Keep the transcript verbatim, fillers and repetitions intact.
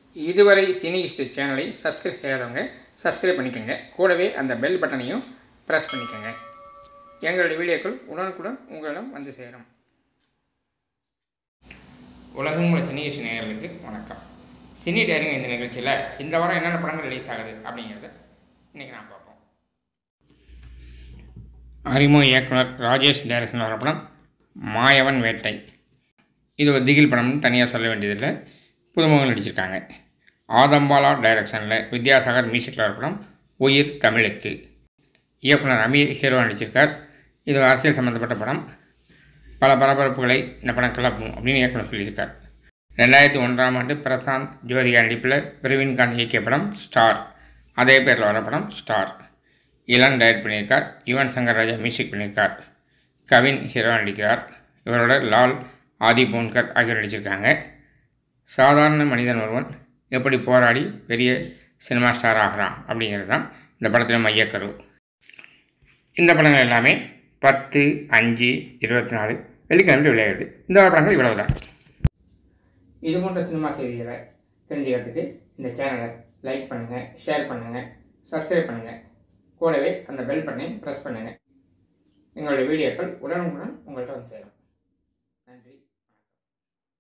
இதுவரை cine history சேனலை subscribe செய்யாதவங்க சப்ஸ்கிரைப் பண்ணிக்கோங்க. கூடவே அந்த பெல் பட்டனையும் ப்ரெஸ் பண்ணிக்கோங்க. எங்களுடைய வீடியோக்கள் உடனுக்குடன் உங்களிடம் வந்து சேரும். உலகம் உள்ள சினி ஹிஸ்ட்ரி நேயர்களுக்கு வணக்கம். சினி டைரிங் இந்த நிகழ்ச்சியில் இந்த வாரம் என்னென்ன படங்கள் ரிலீஸ் ஆகுது அப்படிங்கிறத இன்றைக்கி நான் பார்ப்போம். அறிமுக இயக்குனர் ராஜேஷ் டைரக்ஷன் வர படம் மாயவன் வேட்டை. இது ஒரு திகில் படம்னு தனியாக சொல்ல வேண்டியதில்லை. புதுமுகங்கள் நடிச்சிருக்காங்க. ஆதம்பாலா டைரக்ஷனில் வித்யாசாகர் மியூசிக்கில் வர படம் உயிர் தமிழுக்கு. இயக்குனர் அமீர் ஹீரோ நடிச்சிருக்கார். இது அரசியல் சம்மந்தப்பட்ட படம். பல பரபரப்புகளை இந்த படம் கிளப்பும் அப்படின்னு இயக்குனர் சொல்லியிருக்கார். ரெண்டாயிரத்தி ஒன்றாம் ஆண்டு பிரசாந்த் ஜோதிகா நடிப்பில் பிரவீன்காந்த் இயக்கிய படம் ஸ்டார். அதே பேரில் வர படம் ஸ்டார். இளன் டைரக்ட் பண்ணியிருக்கார். யுவன் சங்கர் ராஜா மியூசிக் பண்ணியிருக்கார். கவின் ஹீரோ நடிக்கிறார். இவரோட லால், ஆதி பூன்கர் ஆகியோர் நடிச்சிருக்காங்க. சாதாரண மனிதன் ஒருவன் எப்படி போராடி பெரிய சினிமா ஸ்டார் ஆகிறான் அப்படிங்கிறது தான் இந்த படத்தில் மையக்கரு. இந்த படங்கள் எல்லாமே பத்து அஞ்சு இருபத்தி நாலு வெள்ளிக்கிழமை விளையாடுது. இந்த படங்கள் இவ்வளவு தான். இது போன்ற சினிமா செய்திகளை தெரிஞ்சுக்கிறதுக்கு இந்த சேனலை லைக் பண்ணுங்கள், ஷேர் பண்ணுங்கள், சப்ஸ்கிரைப் பண்ணுங்கள். கூடவே அந்த பெல் பட்டனை ப்ரெஸ் பண்ணுங்கள். எங்களுடைய வீடியோக்கள் உடனுக்குடன் உங்கள்கிட்ட வந்து சேரும். நன்றி.